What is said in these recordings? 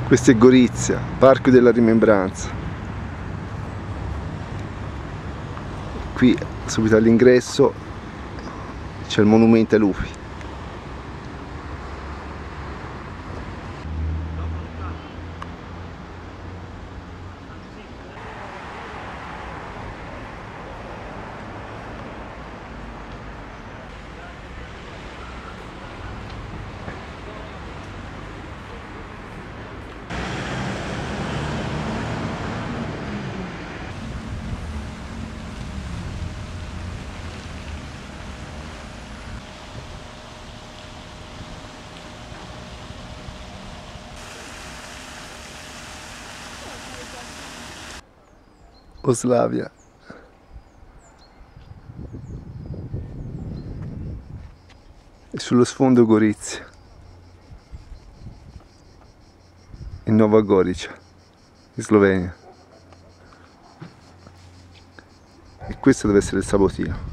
Questa è Gorizia, Parco della Rimembranza. Qui subito all'ingresso c'è il monumento ai lupi. Oslavia. E sullo sfondo Gorizia e Nova Gorica in Slovenia. E questo deve essere il Sabotino.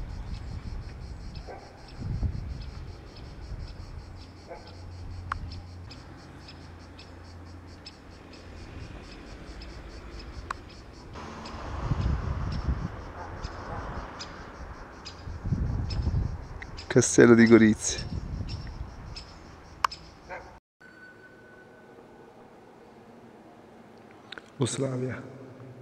Castello di Gorizia. Oslavia.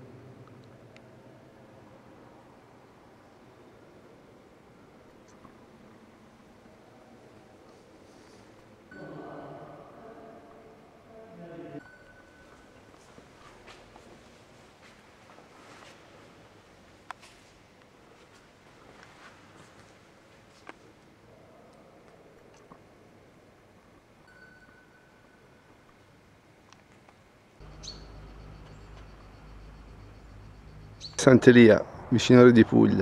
Sant'Elia, vicino di Puglia.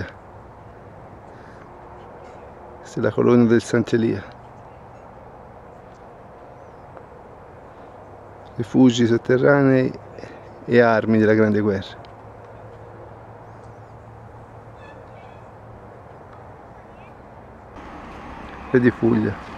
Questa è la colonna del Sant'Elia. Rifugi sotterranei e armi della Grande Guerra. E di Puglia.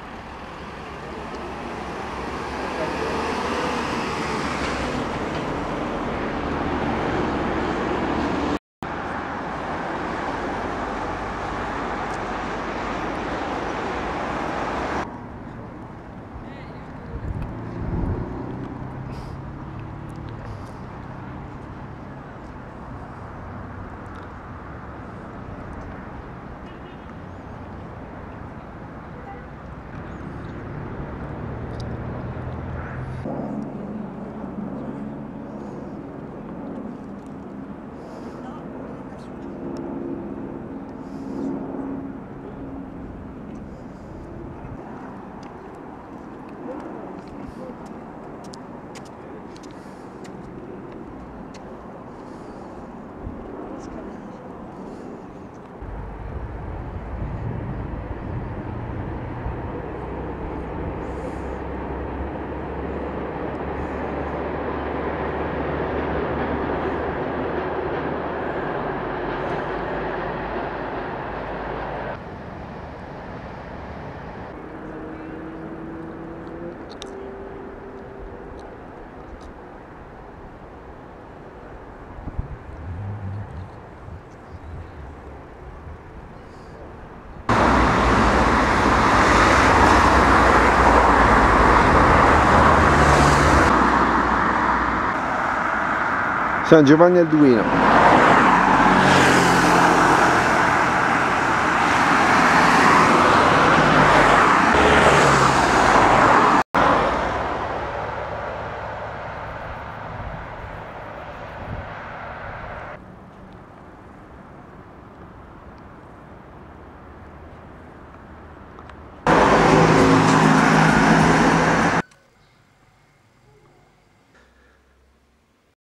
San Giovanni al Duino.